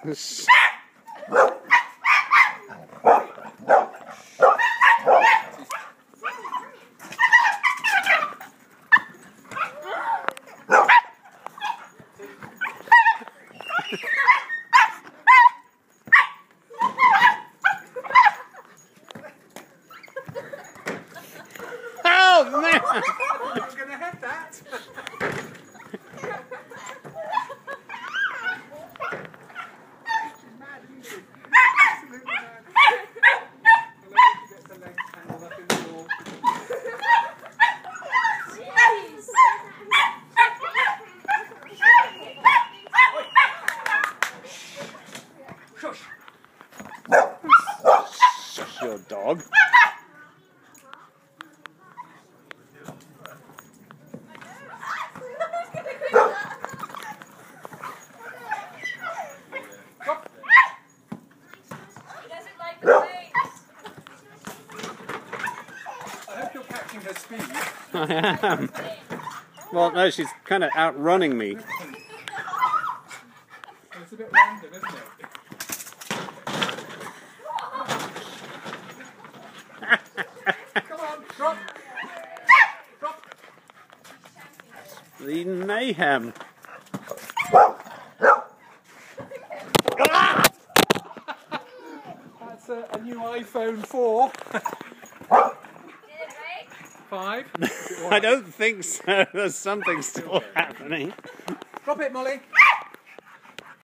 Oh man! I'm going to have that. She's mad, isn't she? Absolutely mad. I'll let her get the legs tangled up in the wall. Shush! Shush your dog. I hope you're catching her speed. I am. Well, no, she's kind of outrunning me. It's a bit random, isn't it? Come on, drop! Drop! The mayhem. That's a new iPhone 4. 5? I don't think so. There's something still happening. Drop it, Molly.